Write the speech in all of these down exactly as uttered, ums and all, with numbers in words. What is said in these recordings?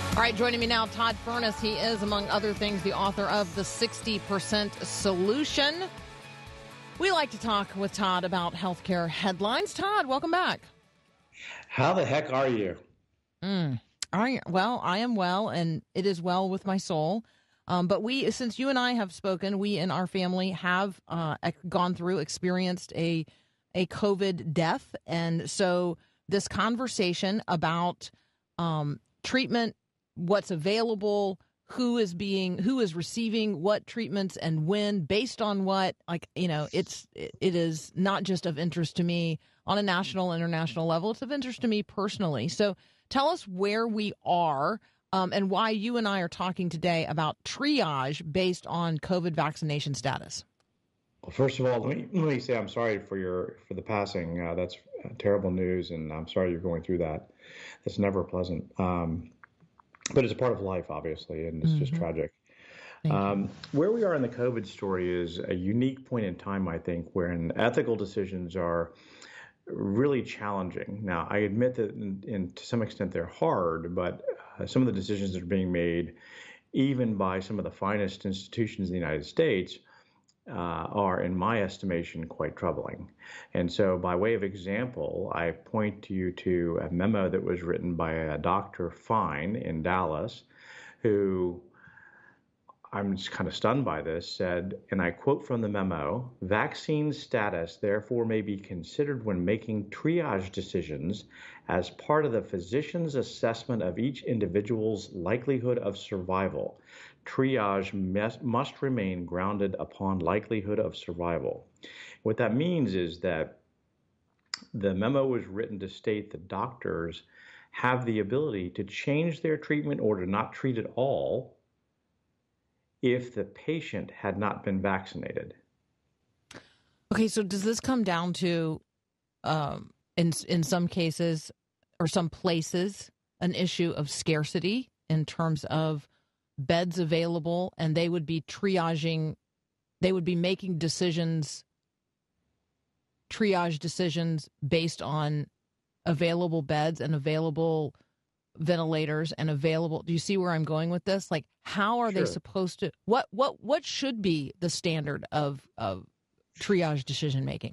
All right, joining me now, Todd Furniss. He is, among other things, the author of The sixty percent Solution. We like to talk with Todd about healthcare headlines. Todd, welcome back. How the heck are you? Mm. I, well, I am well, and it is well with my soul. Um, but we, since you and I have spoken, we in our family have uh, gone through, experienced a a COVID death. And so this conversation about um, treatment, what's available, who is being, who is receiving what treatments and when, based on what, like, you know, it's, it, it is not just of interest to me on a national, international level. It's of interest to me personally. So tell us where we are um, and why you and I are talking today about triage based on COVID vaccination status. Well, first of all, let me, let me say I'm sorry for your for the passing. Uh, that's terrible news, and I'm sorry you're going through that. That's never pleasant. Um, But it's a part of life, obviously, and it's mm-hmm. just tragic. Um, where we are in the COVID story is a unique point in time, I think, wherein ethical decisions are really challenging. Now, I admit that in, in, to some extent they're hard, but uh, some of the decisions that are being made, even by some of the finest institutions in the United States, Uh, are, in my estimation, quite troubling. And so by way of example, I point to you to a memo that was written by a Doctor Fine in Dallas, who, I'm just kind of stunned by this, said, and I quote from the memo, "Vaccine status therefore may be considered when making triage decisions as part of the physician's assessment of each individual's likelihood of survival. Triage mes- must remain grounded upon likelihood of survival." What that means is that the memo was written to state that doctors have the ability to change their treatment or to not treat at all if the patient had not been vaccinated. Okay, so does this come down to, um, in in some cases or some places, an issue of scarcity in terms of beds available, and they would be triaging, they would be making decisions, triage decisions based on available beds and available ventilators and available, do you see where I'm going with this? Like, how are sure. they supposed to, what, what, what should be the standard of, of triage decision making?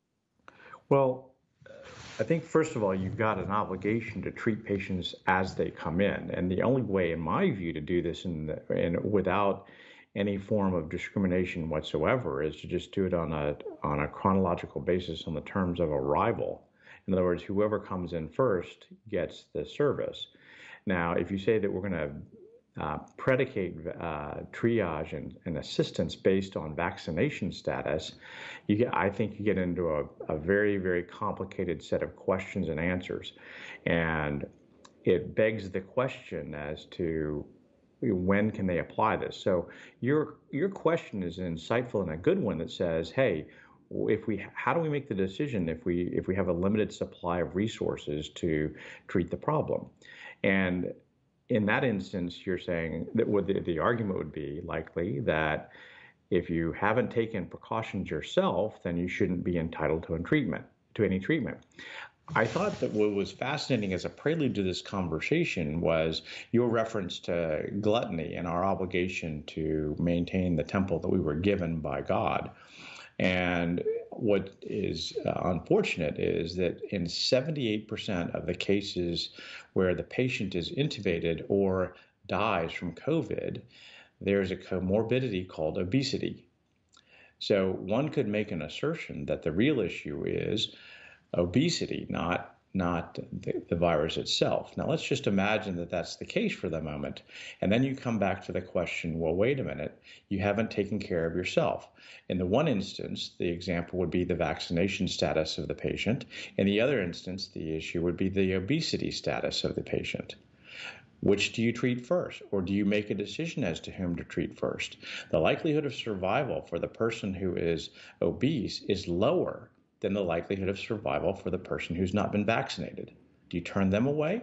Well, I think, first of all, you've got an obligation to treat patients as they come in. And the only way, in my view, to do this in, the, in without any form of discrimination whatsoever is to just do it on a on a chronological basis on the terms of arrival. In other words, whoever comes in first gets the service. Now, if you say that we're going to uh, predicate uh, triage and, and assistance based on vaccination status, you get, I think you get into a, a very, very complicated set of questions and answers. And it begs the question as to when can they apply this? So your your question is insightful and a good one that says, hey, if we, how do we make the decision if we if we have a limited supply of resources to treat the problem? And in that instance, you're saying that would the, the argument would be likely that if you haven't taken precautions yourself, then you shouldn't be entitled to a treatment to any treatment. I thought that what was fascinating as a prelude to this conversation was your reference to gluttony and our obligation to maintain the temple that we were given by God. And what is uh, unfortunate is that in seventy-eight percent of the cases where the patient is intubated or dies from COVID, there's a comorbidity called obesity. So one could make an assertion that the real issue is obesity, not not the, the virus itself. Now, let's just imagine that that's the case for the moment. And then you come back to the question, well, wait a minute, you haven't taken care of yourself. In the one instance, the example would be the vaccination status of the patient. In the other instance, the issue would be the obesity status of the patient. Which do you treat first, or do you make a decision as to whom to treat first? The likelihood of survival for the person who is obese is lower than the likelihood of survival for the person who's not been vaccinated. Do you turn them away?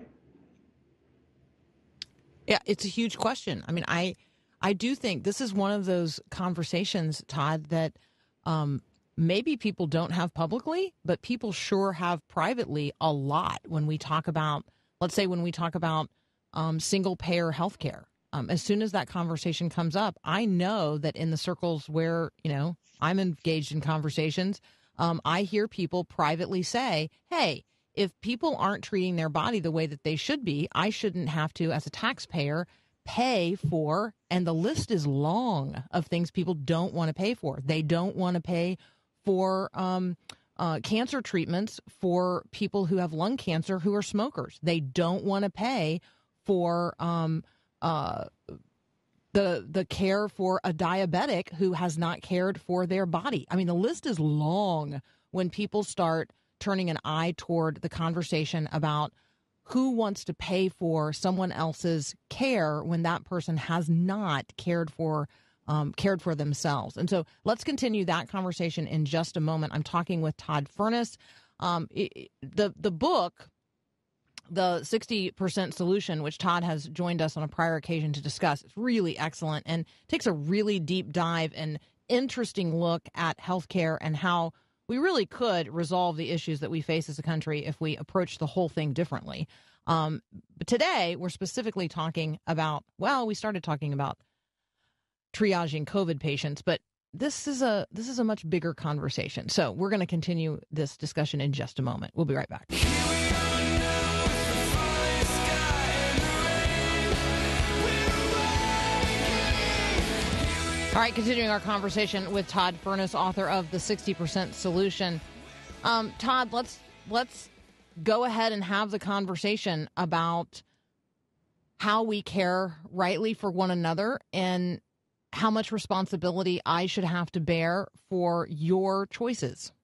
Yeah, it's a huge question. I mean, I I do think this is one of those conversations, Todd, that um, maybe people don't have publicly, but people sure have privately a lot when we talk about, let's say when we talk about um, single payer healthcare. Um, as soon as that conversation comes up, I know that in the circles where, you know, I'm engaged in conversations, um, I hear people privately say, hey, if people aren't treating their body the way that they should be, I shouldn't have to, as a taxpayer, pay for, and the list is long of things people don't want to pay for. They don't want to pay for um, uh, cancer treatments for people who have lung cancer who are smokers. They don't want to pay for um, uh, the the care for a diabetic who has not cared for their body. I mean, the list is long when people start turning an eye toward the conversation about who wants to pay for someone else's care when that person has not cared for um, cared for themselves. And so let's continue that conversation in just a moment. I'm talking with Todd Furniss. Um, it, the the book, The sixty percent Solution, which Todd has joined us on a prior occasion to discuss, is really excellent and takes a really deep dive and interesting look at healthcare and how we really could resolve the issues that we face as a country if we approach the whole thing differently. Um, but today, we're specifically talking about, well, we started talking about triaging COVID patients, but this is a this is a much bigger conversation. So we're going to continue this discussion in just a moment. We'll be right back. All right, continuing our conversation with Todd Furniss, author of The sixty percent Solution. Um, Todd, let's let's go ahead and have the conversation about how we care rightly for one another and how much responsibility I should have to bear for your choices.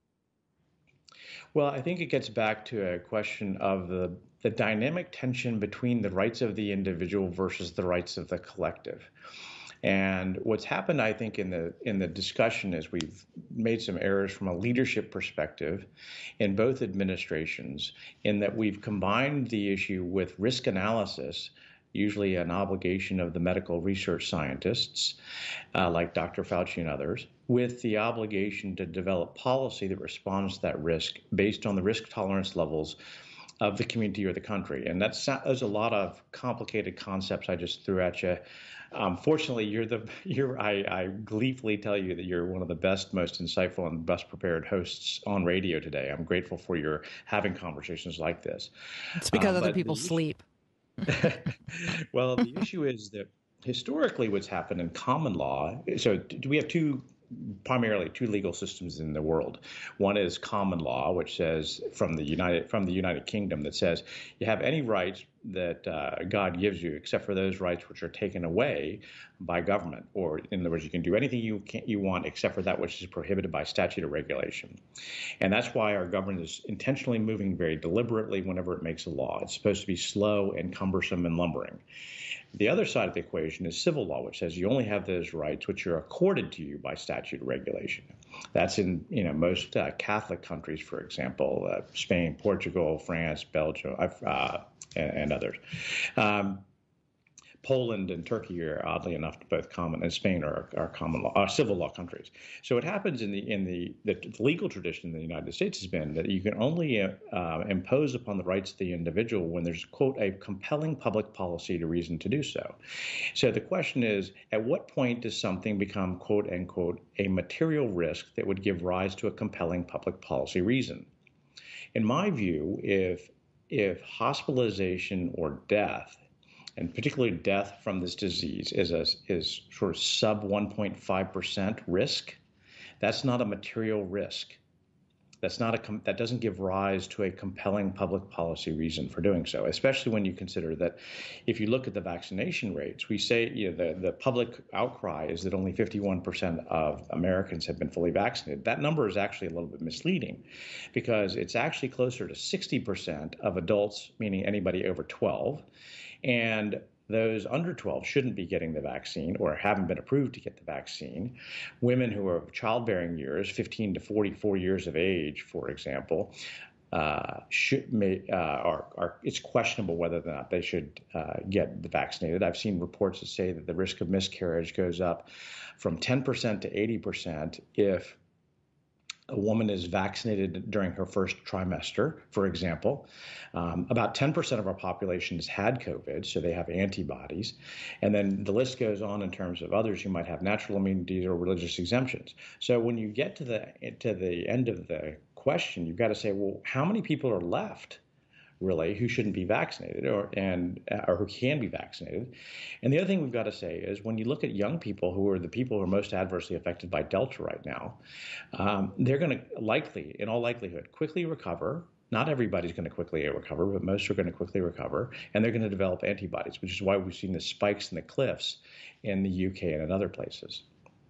Well, I think it gets back to a question of the, the dynamic tension between the rights of the individual versus the rights of the collective. And what's happened, I think, in the in the discussion is we've made some errors from a leadership perspective in both administrations, in that we've combined the issue with risk analysis, usually an obligation of the medical research scientists, uh, like Doctor Fauci and others, with the obligation to develop policy that responds to that risk based on the risk tolerance levels of the community or the country. And that's there's a lot of complicated concepts I just threw at you. Um, fortunately, you're the you're I, I gleefully tell you that you're one of the best, most insightful, and best prepared hosts on radio today. I'm grateful for your having conversations like this. It's because um, other people the, sleep. Well, the issue is that historically, what's happened in common law. So, do we have two? Primarily two legal systems in the world. One is common law, which says from the United from the United Kingdom that says you have any rights that uh, God gives you, except for those rights which are taken away by government. Or in other words, you can do anything you can, you want except for that which is prohibited by statute or regulation. And that's why our government is intentionally moving very deliberately whenever it makes a law. It's supposed to be slow and cumbersome and lumbering. The other side of the equation is civil law, which says you only have those rights which are accorded to you by statute or regulation. That's in you know most uh, Catholic countries, for example, uh, Spain, Portugal, France, Belgium, uh, and, and others. Um, Poland and Turkey are oddly enough both common, and Spain are, are common law, are civil law countries. So what happens in the in the, the legal tradition in the United States has been that you can only uh, impose upon the rights of the individual when there's, quote, a compelling public policy to reason to do so. So the question is, at what point does something become, quote, unquote, a material risk that would give rise to a compelling public policy reason? In my view, if if hospitalization or death, and particularly death from this disease, is a is sort of sub one point five percent risk, that's not a material risk. That's not a that doesn't give rise to a compelling public policy reason for doing so, especially when you consider that if you look at the vaccination rates, we say you know, the, the public outcry is that only fifty-one percent of Americans have been fully vaccinated. That number is actually a little bit misleading because it's actually closer to sixty percent of adults, meaning anybody over twelve, and those under twelve shouldn't be getting the vaccine or haven't been approved to get the vaccine. Women who are of childbearing years, fifteen to forty-four years of age, for example, uh, should may, uh, are, are it's questionable whether or not they should uh, get vaccinated. I've seen reports that say that the risk of miscarriage goes up from ten percent to eighty percent if a woman is vaccinated during her first trimester, for example, um, about ten percent of our population has had COVID, so they have antibodies. And then the list goes on in terms of others who might have natural immunities or religious exemptions. So when you get to the to the end of the question, you've got to say, well, how many people are left, really, who shouldn't be vaccinated or and or who can be vaccinated? And the other thing we've got to say is when you look at young people who are the people who are most adversely affected by Delta right now, um, they're going to likely, in all likelihood, quickly recover. Not everybody's going to quickly recover, but most are going to quickly recover, and they're going to develop antibodies, which is why we've seen the spikes in the cliffs in the U K and in other places.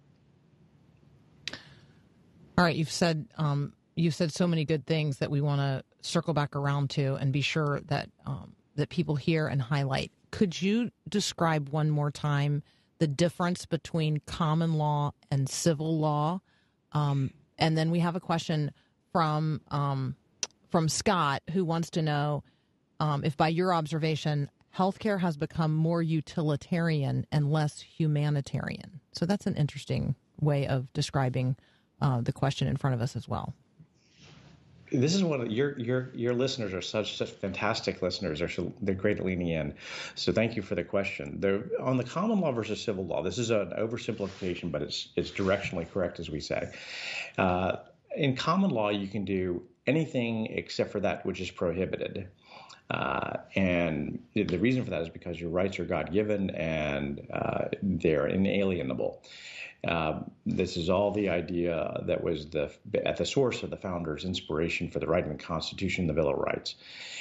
All right, you've said um, you've said so many good things that we want to circle back around to and be sure that um, that people hear and highlight. Could you describe one more time the difference between common law and civil law? Um, and then we have a question from um, from Scott, who wants to know um, if, by your observation, healthcare has become more utilitarian and less humanitarian. So that's an interesting way of describing uh, the question in front of us as well. This is one of your your your listeners are such such fantastic listeners. They're so, they're great at leaning in. So thank you for the question. They're, on the common law versus civil law, this is an oversimplification, but it's it's directionally correct, as we say. Uh, in common law, you can do anything except for that which is prohibited. Uh, and the reason for that is because your rights are God-given and uh, they're inalienable. Uh, this is all the idea that was the at the source of the founders' inspiration for the writing of the Constitution and the Bill of Rights.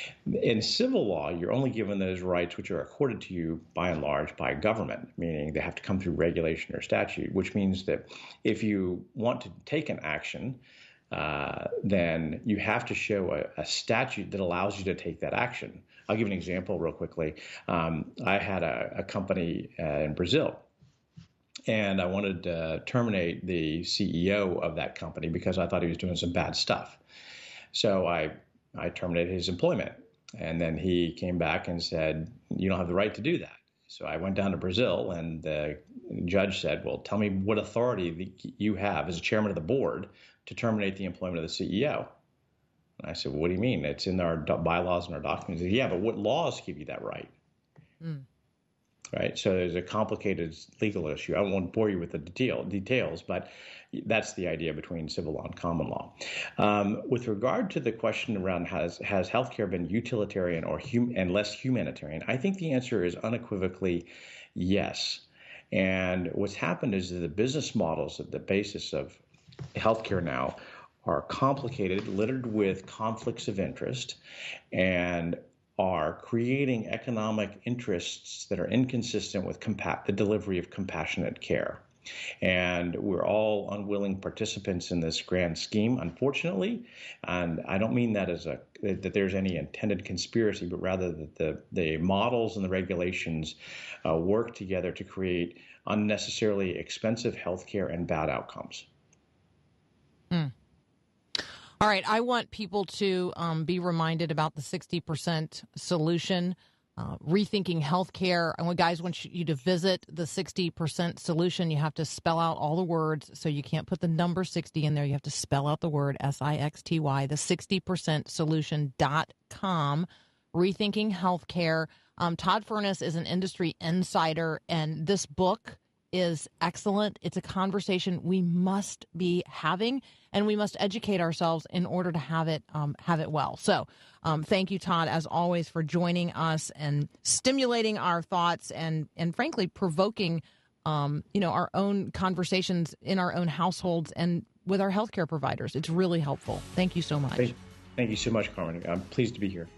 In civil law, you're only given those rights which are accorded to you by and large by government, meaning they have to come through regulation or statute, which means that if you want to take an action, uh, then you have to show a, a statute that allows you to take that action. I'll give an example real quickly. Um, I had a, a company uh, in Brazil. And I wanted to terminate the C E O of that company because I thought he was doing some bad stuff. So I I terminated his employment. And then he came back and said, you don't have the right to do that. So I went down to Brazil, and the judge said, well, tell me what authority you have as a chairman of the board to terminate the employment of the C E O. And I said, well, what do you mean? It's in our bylaws and our documents. He said, yeah, but what laws give you that right? Mm. Right. So there's a complicated legal issue. I won't bore you with the detail, details, but that's the idea between civil law and common law. Um, with regard to the question around has has healthcare been utilitarian or hum, and less humanitarian, I think the answer is unequivocally yes. And what's happened is that the business models at the basis of healthcare now are complicated, littered with conflicts of interest, and are creating economic interests that are inconsistent with compa- the delivery of compassionate care. And we're all unwilling participants in this grand scheme, unfortunately. And I don't mean that as a that there's any intended conspiracy, but rather that the, the models and the regulations uh, work together to create unnecessarily expensive healthcare and bad outcomes. Mm. All right. I want people to um, be reminded about the sixty percent solution, uh, rethinking healthcare. I want guys want you to visit the sixty percent solution. You have to spell out all the words, so you can't put the number sixty in there. You have to spell out the word S I X T Y, the sixty percent solution dot com, rethinking healthcare. Um, Todd Furniss is an industry insider, and this book is excellent. It's a conversation we must be having, and we must educate ourselves in order to have it um, have it well. So um, thank you, Todd, as always, for joining us and stimulating our thoughts and, and frankly, provoking, um, you know, our own conversations in our own households and with our healthcare providers. It's really helpful. Thank you so much. Thank, thank you so much, Carmen. I'm pleased to be here.